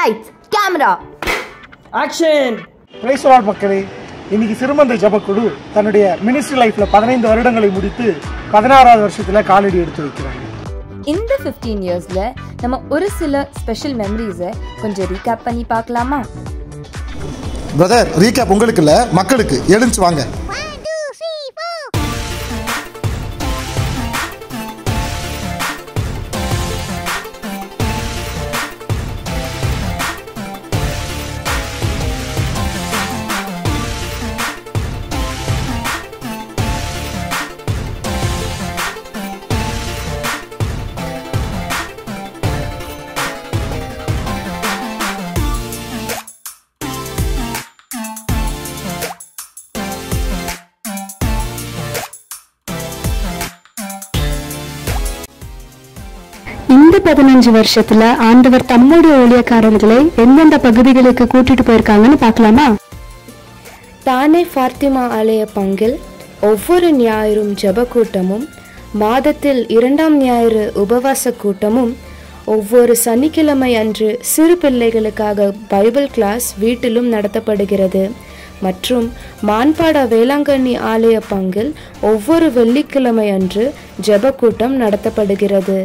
Lights camera action. Praise lord மக்களே, இன்னைக்கு சிறுமந்தை ஜபக்குழு தன்னுடைய மினிஸ்ட்ரி லைஃப்ல 15 வருடங்களை முடித்து 16வது வருஷத்துல காலடி எடுத்து வைக்கிறாங்க. இந்த 15 இயர்ஸ்ல நம்ம ஒரு சில ஸ்பெஷல் மெமரிஸை கொஞ்சம் ரீகேப் பண்ணி பார்க்கலாமா? பிரதர், ரீகேப் உங்களுக்கு இல்ல, மக்களுக்கு. எழுந்து வாங்க. இந்த 15 வருஷத்துல ஆண்டவர் தம்முடைய ஊழியக்காரர்களை எந்தெந்த பகுதிகளுக்கு கூட்டிட்டு போயிருக்காங்கன்னு பார்க்கலாமா? தானே ஃபாத்திமா ஆலய பங்கில் ஒவ்வொரு ஞாயிறும் ஜப கூட்டமும், மாதத்தில் 2ஆம் ஞாயிறு உபவாச கூட்டமும், ஒவ்வொரு சனிக்கிழமை அன்று சிறு பிள்ளைகளுக்காக பைபிள் கிளாஸ் வீட்டிலும் நடத்தப்படுகிறது. மற்றும் மான்பாடா வேளாங்கண்ணி ஆலய பங்கில் ஒவ்வொரு வெள்ளிக்கிழமை அன்று ஜப கூட்டம் நடத்தப்படுகிறது.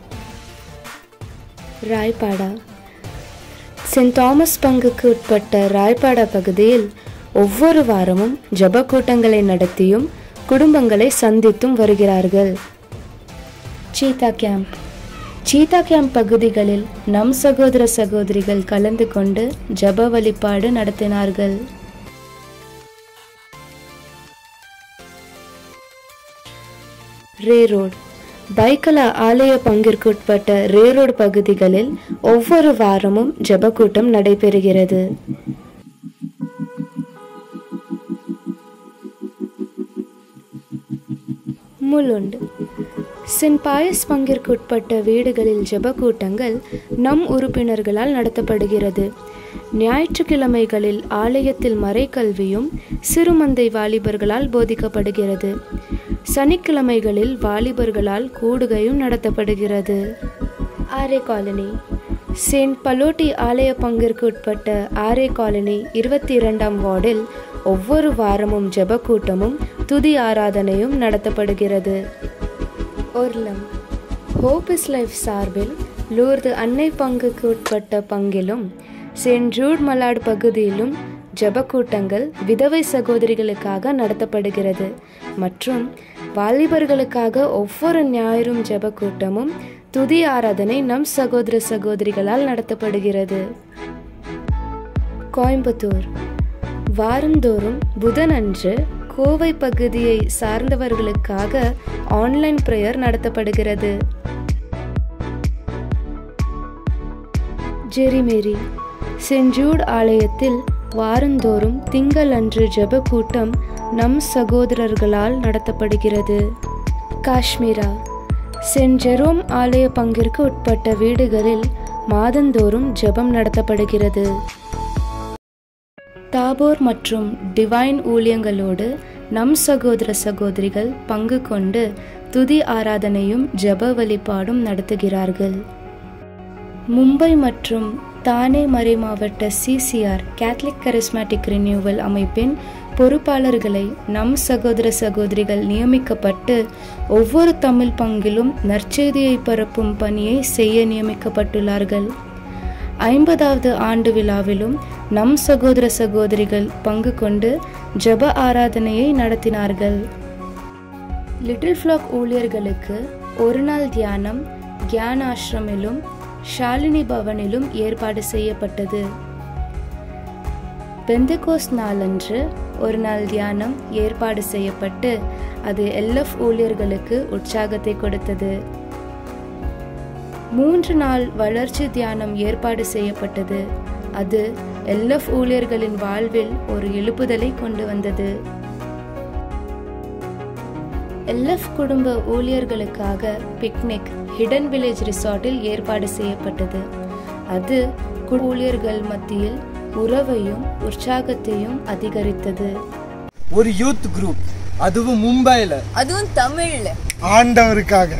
ராய்பாடா சென்ட் தாமஸ் பங்குக்கு உட்பட்ட ராய்பாடா பகுதியில் ஒவ்வொரு வாரமும் ஜப கூட்டங்களை நடத்தியும் குடும்பங்களை சந்தித்தும் வருகிறார்கள். சீதா கேம்ப் பகுதிகளில் நம் சகோதர சகோதரிகள் கலந்து கொண்டு ஜப வழிபாடு நடத்தினார்கள். ரே ரோட் பைக்கலா ஆலய பங்கிற்கு உட்பட்ட ரே ரோடு பகுதிகளில் ஒவ்வொரு வாரமும் ஜப கூட்டம் நடைபெறுகிறது. முலுண்ட் சென்ட் பாயஸ் பங்கிற்கு உட்பட்ட வீடுகளில் ஜப கூட்டங்கள் நம் உறுப்பினர்களால் நடத்தப்படுகிறது. ஞாயிற்றுக்கிழமைகளில் ஆலயத்தில் மறைக்கல்வியும் சிறுமந்தை வாலிபர்களால் போதிக்கப்படுகிறது. சனிக்கிழமைகளில் வாலிபர்களால் கூடுகையும் நடத்தப்படுகிறது. ஆரே காலனி செயின்ட் பலோட்டி ஆலய பங்கிற்கு உட்பட்ட ஆரே காலனி 22ஆம் வார்டில் ஒவ்வொரு வாரமும் ஜப கூட்டமும் துதி ஆராதனையும் நடத்தப்படுகிறது. ஒர்லம் ஹோப் இஸ் லைஃப் சார்பில் லூர்து அன்னை பங்குக்கு உட்பட்ட பங்கிலும் செயின்ட் ஜூட் மலாட் பகுதியிலும் ஜப கூட்டங்கள் விதவை சகோதரிகளுக்காக நடத்தப்படுகிறது. மற்றும் வாலிபர்களுக்காக ஒவ்வொரு ஞாயிறும் ஜப கூட்டமும் துதி ஆராதனை நம் சகோதர சகோதரிகளால் நடத்தப்படுகிறது. கோயம்புத்தூர் வாரந்தோறும் புதனன்று கோவை பகுதியை சார்ந்தவர்களுக்காக ஆன்லைன் பிரேயர் நடத்தப்படுகிறது. ஜெரிமேரி செயின்ட் ஜூட் ஆலயத்தில் வாரந்தோறும் திங்கள் அன்று ஜப கூட்டம் நம் சகோதரர்களால் நடத்தப்படுகிறது. காஷ்மீரா செயின்ட் ஜெரோம் ஆலய பங்கிற்கு உட்பட்ட வீடுகளில் மாதந்தோறும் ஜபம் நடத்தப்படுகிறது. தாபோர் மற்றும் டிவைன் ஊழியங்களோடு நம் சகோதர சகோதரிகள் பங்கு கொண்டு துதி ஆராதனையும் ஜப வழிபாடும் நடத்துகிறார்கள். மும்பை மற்றும் தானே மறை மாவட்ட சிசிஆர் கேத்தலிக் charismatic ரினியூவல் அமைப்பின் பொறுப்பாளர்களை நம் சகோதர சகோதரிகள் நியமிக்கப்பட்டு ஒவ்வொரு தமிழ் பங்கிலும் நற்செய்தியை பரப்பும் பணியை செய்ய நியமிக்கப்பட்டுள்ளார்கள். 50வது ஆண்டு விழாவிலும் நம் சகோதர சகோதரிகள் பங்கு கொண்டு ஜப ஆராதனையை நடத்தினார்கள். லிட்டில் ஃப்ளாக் ஊழியர்களுக்கு ஒரு நாள் தியானம் கியான் ஆசிரமிலும் ஷாலினி பவனிலும் ஏற்பாடு செய்யப்பட்டது. பெந்தகோஸ் நாளன்று ஒரு நாள் தியானம் ஏற்பாடு செய்யப்பட்டு அது எல்எஃப் ஊழியர்களுக்கு உற்சாகத்தை கொடுத்தது. 3 நாள் வளர்ச்சி தியானம் ஏற்பாடு செய்யப்பட்டது. அது எல்எஃப் ஊழியர்களின் வாழ்வில் ஒரு எழுப்புதலை கொண்டு வந்தது. எல்எஃப் குடும்ப ஊழியர்களுக்காக பிக்னிக் ஹிடன் வில்லேஜ் ரிசார்ட்டில் ஏற்பாடு செய்யப்பட்டது. அது ஊழியர்கள் மத்தியில் உறவையும் உற்சாகத்தையும் அதிகரித்தது. ஒரு யூத் குரூப், அதுவும் மும்பைல, அதுவும் தமிழ்ல, ஆண்டவருக்காக.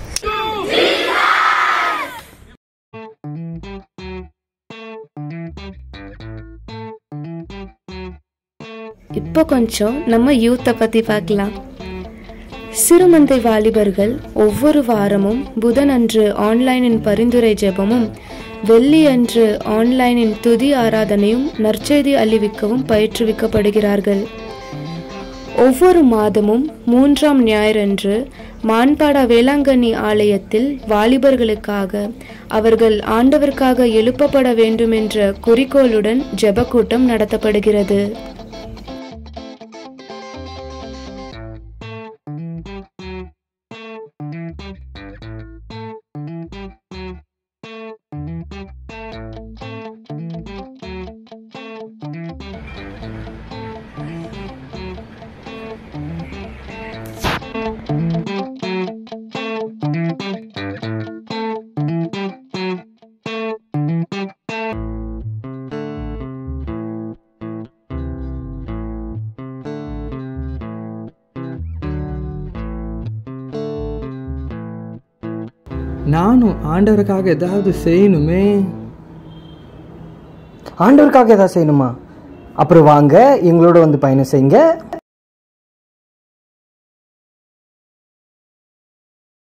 இப்போ கொஞ்சம் நம்ம யூத்தை பற்றி பார்க்கலாம். சிறுமந்தை வாலிபர்கள் ஒவ்வொரு வாரமும் புதனன்று ஆன்லைனின் பரிந்துரை ஜெபமும் வெள்ளி அன்று ஆன்லைனின் துதி ஆராதனையும் நற்செய்தி அளிவிக்கவும் பயிற்றுவிக்கப்படுகிறார்கள். ஒவ்வொரு மாதமும் 3ஆம் ஞாயிறன்று மான்பாடா வேளாங்கண்ணி ஆலயத்தில் வாலிபர்களுக்காக அவர்கள் ஆண்டவருக்காக எழுப்பப்பட வேண்டும் என்ற குறிக்கோளுடன் ஜெப கூட்டம் நடத்தப்படுகிறது. நானும் ஆண்டவருக்காக ஏதாவது செய்யணுமே. ஆண்டவருக்காக ஏதாவது செய்யணுமா? அப்புறம் வாங்க எங்களோட வந்து பயணம் செய்யுங்க.